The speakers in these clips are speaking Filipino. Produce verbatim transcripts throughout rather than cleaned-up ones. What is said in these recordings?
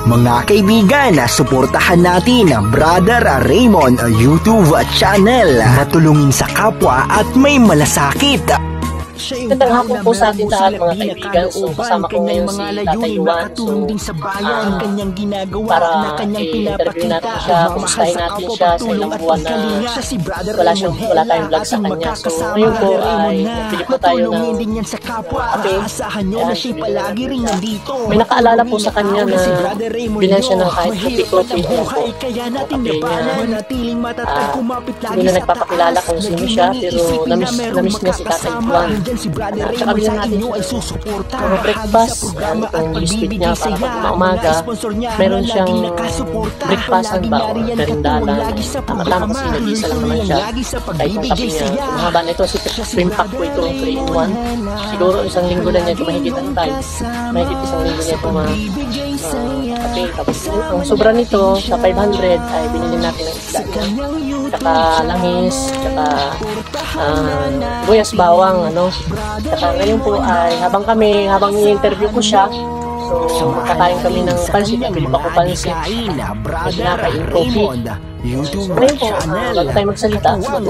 Mga kaibigan, suportahan natin Brother Raymond YouTube channel. Matulungin sa kapwa at may malasakit. Magandang hapon po sa ating lahat mga kaibigan. So kasama ko ngayon si Tatay Juan. So uh, para i-interview natin siya, kumustahin natin siya sa ilang buwan na wala, siyang, wala tayong vlog sa kanya. So ngayon po ay nagpili po tayo ng kape. May nakaalala po sa kanya na bilan siya ng kahit kopi-kopi po. Kape niya. Uh, hindi na nagpapakilala kung sino siya, pero namiss, namiss niya si Tatay Juan. At saka bilang natin mga breakfast, ano itong biscuit niya para pag umaga, meron siyang breakfastan ba o merindalan. Tama-tama kasi nag-isa lang naman siya. Kahit yung kape niya, mahaba na ito, si Cream Pack po ito, three in one. Siguro isang linggo na niya ito mahigit ang tayo. Mahigit isang linggo niya ito mga kape. Tapos ang sobra nito, sa five hundred ay binili natin ng isda niya. Tsaka langis, tsaka uh, buyas bawang, ano. Tsaka ngayon po ay habang kami, habang i-interview ko siya, so kakain kami ng pansit, bili pa ko pansit, pinakain coffee. So ngayon po, uh, bago tayo magsalita,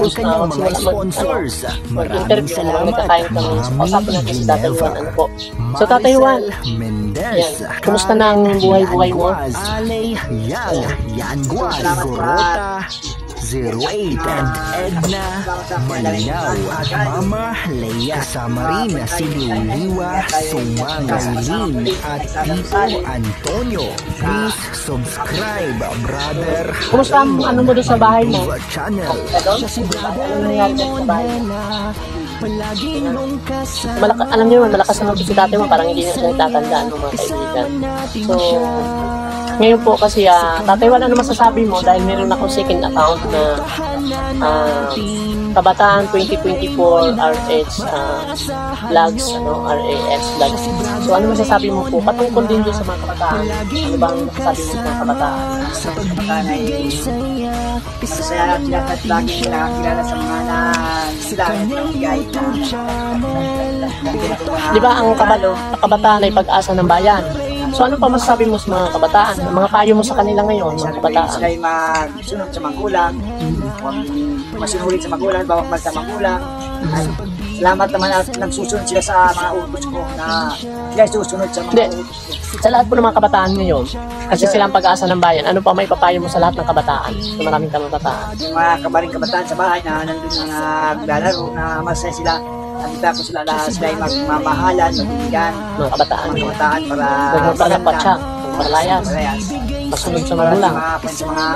mag-interview, nagkakain kami, so kausapin natin si Tatay Juan, ano po. So Tatay Juan, yan, kumusta na ang buhay-buhay mo? zero eight and Edna Malinaw at Mama Leia Samarina, Sinuliwa Sumangaylin at Tito Antonio. Please subscribe Brother Kumusta ang ano mo doon sa bahay mo? channel. Siya si Brother Raymond. Malaka, alam niyo, malakas naman si tatay mo, parang hindi niya nagtatandaan ng mga kaibigan. So ngayon po kasi uh, tatay, wala na masasabi mo dahil meron ako second account na uh, Kabataan twenty twenty-four R H uh, vlogs, ano, R A S vlogs. So ano masasabi mo po patungkol din doon sa mga kabataan? Ano bang masasabi mo sa mga kabataan? Sa kabataan ay masaya sila at lagi nakakilala sa mga na sila nagbigay na di ba ang kabalo, kabataan ay pag-asa ng bayan? So ano pa masasabi mo sa mga kabataan? Mga payo mo sa kanila ngayon, mga kabataan? Sila ay magsunod sa magulang, masinulit sa magulang, bawang bag sa magulang. Salamat naman at nagsusunod sila sa mga utos ko na sila susunod sa mga utos ko. Sa lahat po ng mga kabataan ngayon, kasi sila ang pag-asa ng bayan, ano pa may papayo mo sa lahat ng kabataan? Sa maraming kabataan. Yung mga kabaring kabataan sa bahay na nandun na naglalaro, na masaya sila. Nakita ko sila na sila ay magmamahalan, magbibigyan. Mga kabataan. Mga kabataan para huwag mo palapat siya, paralayas. Masunod sa magulang. Sa mga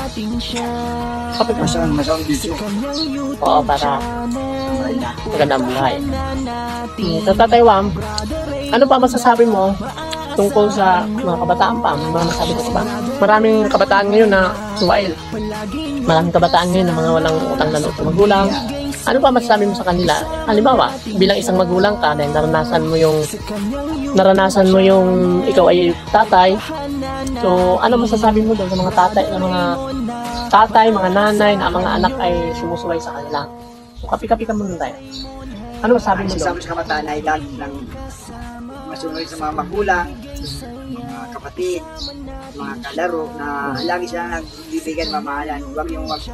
masyong masyong bisyo. Oo, para magandang buhay. Sa Tatay Juan, ano pa masasabi mo tungkol sa mga kabataan pa? Mga masasabi ko ba? Maraming kabataan ngayon na suwail. Maraming kabataan ngayon na mga walang utang na loob sa magulang. Ano pa masasabi mo sa kanila? Halimbawa, bilang isang magulang ka dahil naranasan mo yung naranasan mo yung ikaw ay tatay. So, ano masasabi mo doon sa mga tatay, na mga tatay, mga nanay, na mga anak ay sumusuway sa kanila? So, kapi-kapi ka muna tayo. Ano masasabi mo doon? Sabi sa kabataan ay lagi lang masunod sa mga magulang, mga kapatid, mga kalaro na lagi sila nagbibigyan mamahalan. Huwag yung wag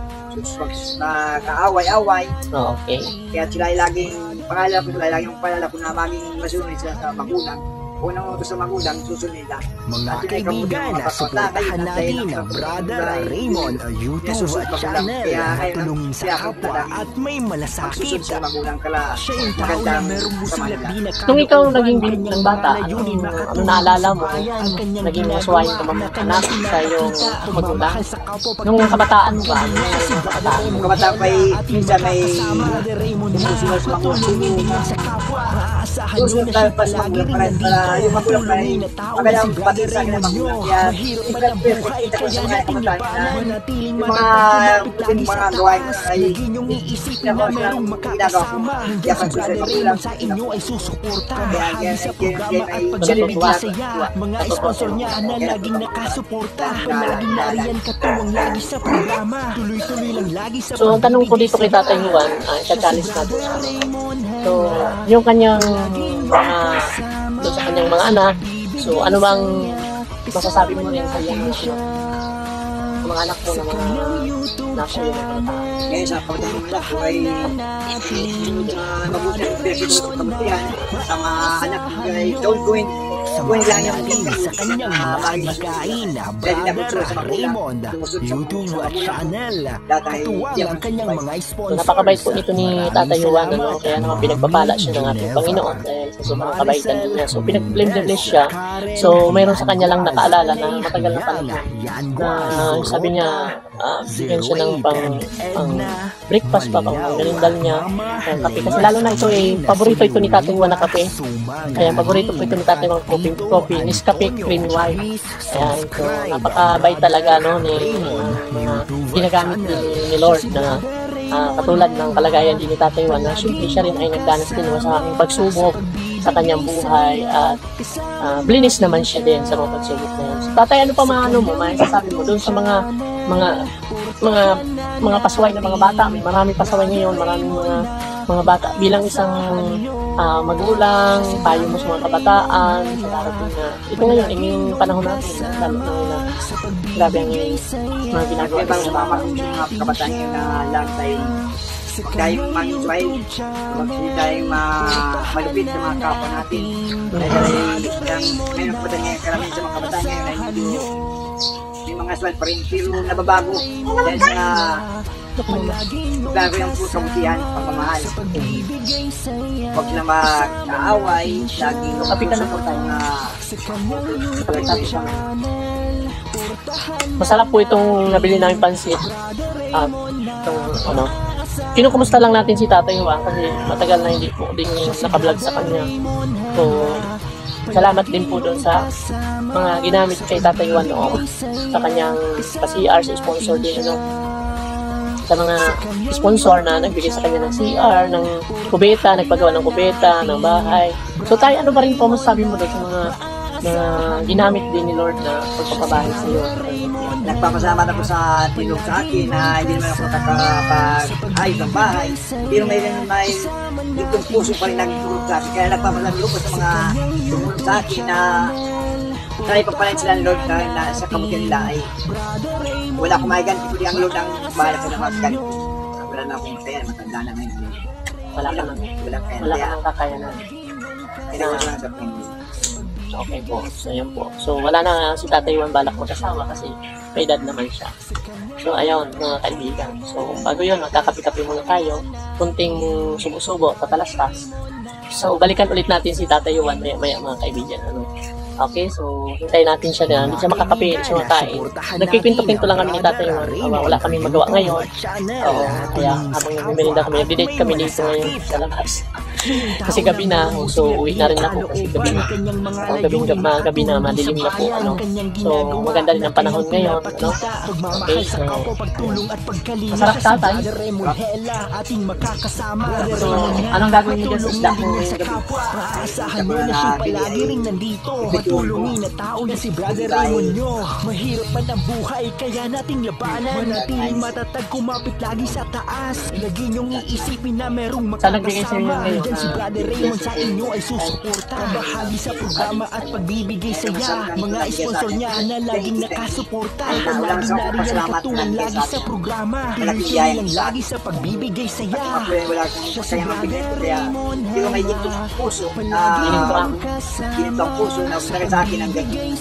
na kaaway-away. Oh, okay. Kaya sila ay laging pangalala ko sila, laging pangalala ko na maging masunod sila sa magulang. Unang utos sa magulang, susunod nila. Mga kaibigan, suportahan natin Brother Raymond YouTube channel. Matulungin sa kapwa at may malasakit. Sa magulang kala. Siya yung tao na merong busilab din na nung ikaw naging binig ng bata, ano, ano naalala mo? Naging masuwayin ka mag-anak sa iyong magulang? Nung kabataan mo ba? Nung kabataan mo? Nung kabataan pa ay minsan may sumusunod sa magulang. Susunod ka pa sa magulang para yung magulang pa rin magalang pati sa akin ng magulang. Kaya ipagpipita ko sa mga kabataan na yung mga yung mga gawain ko ay ginagawa ko. Kaya pag susunod magulang sa inyo ay susuporta. Kaya yan ay mga sponsor niya na laging nakasuporta, laging nariyan katuwang lagi sa programa, tuloy-tuloy lang lagi sa. So ang tanong ko dito kay Tatay Juan, uh, ika-challenge natin. So yung kanyang mga doon sa kanyang mga anak, so ano bang masasabi mo rin sa iyong mga, mga anak mo na mga nasa iyo na kabataan? Ngayon sa kapatid nila po ay mabuti ang pagkakita sa kabutihan sa mga anak ay don't going going lang yung Samahan sa kanyang mga pagkain na Brother Raymond YouTube channel. Katuwang ang kanyang mga So, sponsors. napakabait po nito ni Tatay Juan, ano? Kaya naman pinagpapala siya ng ating Panginoon dahil sa sobrang kabaitan din niya. So, pinag-bless siya. So, mayroon sa kanya lang nakaalala na matagal na panahon na sabi niya, uh, bigyan siya ng pang, pang breakfast pa, pang merindal niya, ng kape. Kasi lalo na ito eh, paborito ito ni Tatay Juan na kape. Kaya paborito po ito ni Tatay Juan coffee, coffee, Nescafe Cream White. Ayan, so, napakabait talaga, no, ni uh, ginagamit ni, ni Lord na uh, katulad ng kalagayan din ni Tatay Juan na syempre siya rin ay nagdanas din sa aming pagsubok sa kanyang buhay at uh, blinis naman siya din sa mga pagsubok na yan. So, Tatay, ano pa mga ano mo, may sasabi mo doon sa mga mga mga mga pasaway na mga bata? May marami pasaway ngayon, maraming mga mga bata bilang isang uh, magulang, payo mo sa mga kabataan sa darating na ito ngayon, yung panahon natin lalo na ngayon na grabe ang mga ginagawa Kaya bang namamasin yung mga kabataan ngayon na lang tayong huwag tayong mag-enjoy, huwag tayong ma- malupit sa mga kapwa natin. Dahil yung mayroon po tayo ngayon karamihan sa mga kabataan ngayon na hindi may mga aswal pa rin pero nababago dahil sa bago yung po kabutihan, pagmamahal. Huwag sila mag-aaway, laging susupport ang pagkakasama. Masarap po itong nabili namin pansit at itong ano, kinukumusta lang natin si Tatay Juan kasi matagal na hindi po din nakablog sa kanya. So, salamat din po doon sa mga ginamit kay Tatay Juan noon sa kanyang pa-C R, sa sponsor din, ano, sa mga sponsor na nagbigay sa kanya ng C R, ng kubeta, nagpagawa ng kubeta, ng bahay. So tayo, ano ba rin po masasabi mo doon sa mga mga ginamit din ni Lord na pagpapabahay sa iyo? Nagpapasalamat ako sa tinulong sa akin na hindi naman ako nakakapag-ayos ng bahay. Pero may may itong puso pa rin nagtulong sa akin. Kaya nagpapasalamat ako sa mga tumulong sa akin na na ipagpalain sila ng Lord na, na sa kabutihan nila ay wala akong mahiganti kundi ang Lord ang bahala sa mga ganti. Wala na akong kaya, matanda na ngayon. Wala ka nang Wala kaya. wala ka nang kakayanan. Kaya wala lang sa Panginoon. Okay po. So, yun po. So, wala na si Tatay Juan balak mag-asawa kasi may edad naman siya. So, ayun, mga kaibigan. So, bago yun, magkakapi-kapi muna tayo. Kunting subo-subo, tatalastas. So, balikan ulit natin si Tatay Juan maya-maya, mga kaibigan. Ano? Okay, so, hintayin natin siya na hindi siya makakapi, hindi siya makain. Nagkikwento-kwento lang kami ni Tatay Juan. Uh, wala kami magawa ngayon. Oo, kaya habang nagmimelinda kami, nag-date kami dito ngayon sa labas. Kasi gabi na, so uwi na rin ako kasi gabi na. So, gabing gabi na, gabi na, madilim na po, ano. So, maganda rin ang panahon ngayon, ano. Okay, so, masarap Tatay. So, anong gagawin niyo dyan sa isda mo ngayong gabi? Aasahan mo na siya palagi rin nandito. Matulungin na tao na si Brother Raymond nyo. Mahirap man ang buhay, kaya nating labanan. Manatiling matatag, kumapit lagi sa taas. Lagi nyong iisipin na merong Saan nagbigay sa'yo makakasama. ngayon? Diyan si Brother Raymond sa inyo ay susuporta. Bahagi sa programa at pagbibigay saya. Mga sponsor niya na laging nakasuporta. Lagi na rin yan katulong lagi sa programa. Siya lang lagi sa pagbibigay saya. Wala akong masaya mapigil kaya hindi ko may dito sa puso na ginito ang puso na gusto sa akin ang ganyan.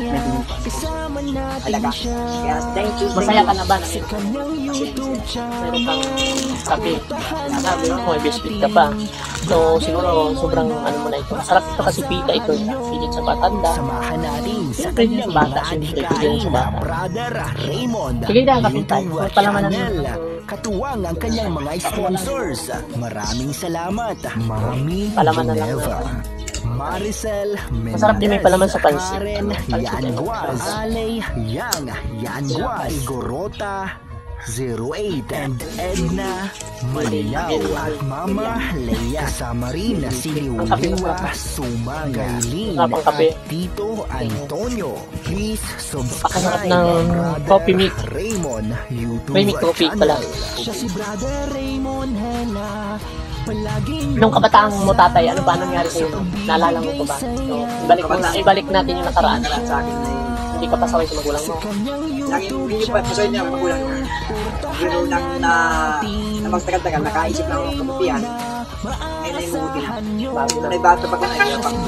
Alaga. Kaya thank you. Masaya ka na ba? Meron kang kape. Sabi mo, may biscuit ka pa. So, siguro, sobrang ano mo na ito. Masarap ito kasi pita ito. Pigit sa batanda. Samahan natin sa Siyempre din kanyang sa bata. mga Siyempre, pigit sa adhikain bata. na Brother Raymond Sige na, kapit tayo. YouTube Palaman na channel. Katuwang ang kanyang mga sponsors. Maraming salamat, Mami Palaman na lang. Geneva, Maricel Masarap din may palaman sa pansit. Karen Pansit, Yan ano? Guaz, Alay Yang Yan Guaz, Gorota zero eight and Edna Malinaw at Mama Leia Samarin, Siliwaliwa, Sumangaling Sarap ang kape. at Tito Antonio. Please Pakasarap subscribe ng Brother coffee mix. Raymond YouTube May mix coffee pala. channel. Siya si Brother Raymond Hela. Nung kabataan mo, Tatay, ano ba nangyari sa'yo? Naalala mo ko ba? So, ibalik, mo na, ibalik natin yung nakaraan. Sa akin ay ka pasaway sa magulang mo. Laging hindi pa pasaway niya ang magulang niya. Pero nang na, na magtagal-tagal, nakaisip lang ako ng kabutihan, ngayon na yung mabuti na. Bago na may bato pa ka na yung pang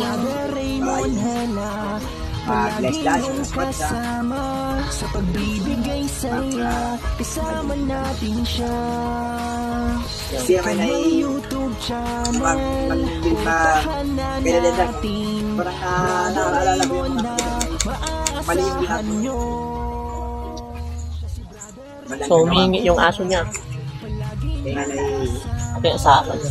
mag-bless-bless, mag-spot sa sa pagbibigay saya, kasama natin siya. Kasi naman ay YouTube channel, mag-build pa kaya din lang. Parang na naaalala ko yung mga mali yung lahat mo. So, humingi yung aso niya. Kaya na ay Kaya sa akin.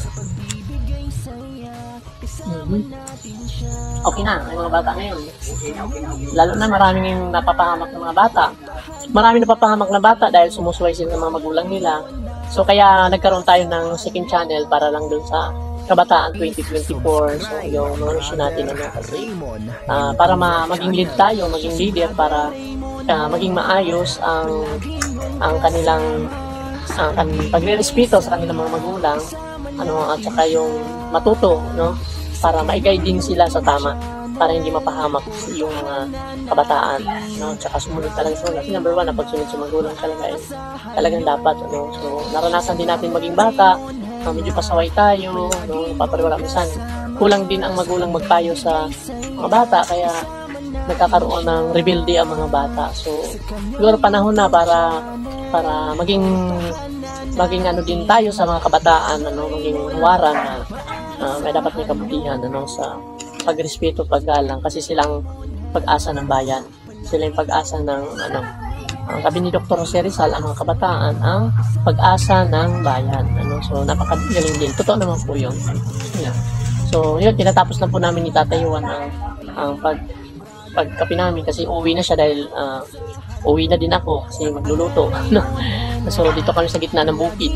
Mm-hmm. Okay na, yung mga bata ngayon. okay na, okay na, okay. Lalo na maraming yung napapahamak ng mga bata. Maraming napapahamak na bata dahil sumusuway sila ng mga magulang nila. So kaya nagkaroon tayo ng second channel para lang dun sa Kabataan twenty twenty-four. So yung mga mission natin ano, kasi uh, para ma maging lead tayo, maging leader para uh, maging maayos ang ang kanilang ang kan pagre-respeto sa kanilang mga magulang, ano, at saka yung matuto, no, para ma-guide din sila sa tama, para hindi mapahamak yung mga kabataan, no, at saka sumunod talaga sa magulang. Kasi number one, na pagsunod sa magulang talaga eh, talagang dapat, ano. So naranasan din natin maging bata, uh, medyo pasaway tayo, no, papariwala minsan kulang din ang magulang magpayo sa mga bata, kaya nagkakaroon ng rebelde ang mga bata. So siguro panahon na para para maging maging ano din tayo sa mga kabataan, ano, maging huwaran na uh, may dapat may kabutihan, ano, sa pagrespeto, paggalang, kasi silang pag-asa ng bayan, sila yung pag-asa ng ano, ang sabi ni Doctor Jose Rizal, ang mga kabataan ang pag-asa ng bayan, ano. So napakagaling din, totoo naman po yun. Yeah. So yun, tinatapos na po namin ni Tatay Juan ang, ang pag pagkapi namin, kasi uwi na siya dahil uh, uwi na din ako kasi magluluto. So dito kami sa gitna ng bukid.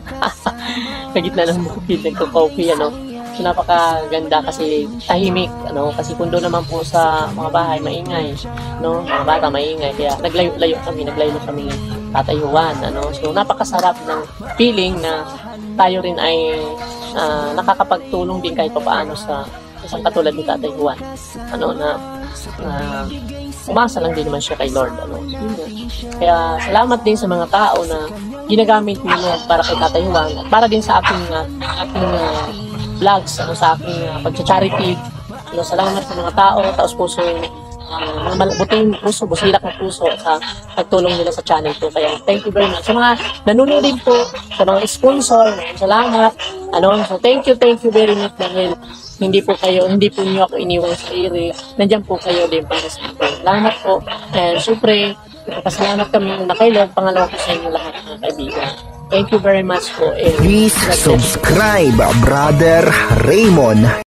Sa gitna ng bukid, nagko-coffee, ano. So napakaganda kasi tahimik, ano, kasi kung doon naman po sa mga bahay maingay, no, mga bata maingay, kaya naglayo-layo kami, naglayo kami Tatay Juan, ano. So napakasarap ng feeling na tayo rin ay uh, nakakapagtulong din kahit paano sa isang katulad ni Tatay Juan, ano, na uh, umasa lang din naman siya kay Lord, ano. Kaya salamat din sa mga tao na ginagamit nila para kay Tatay Juan, at para din sa aking uh, aking uh, vlogs, ano, sa aking uh, pagcha-charity, ano. Salamat sa mga tao, taos puso, uh, malabuting puso, busilak ng puso sa pagtulong nila sa channel ko. Kaya thank you very much sa mga nanonood din po, sa mga sponsor, salamat, ano. So thank you, thank you very much, dahil hindi po kayo, hindi po niyo ako iniwan sa ere. Nandiyan po kayo din para sa akin. Salamat po. And syempre, pasalamat kami na kay Lord. Pangalawa po sa inyo lahat, mga kaibigan. Thank you very much po. And please subscribe, Brother Raymond.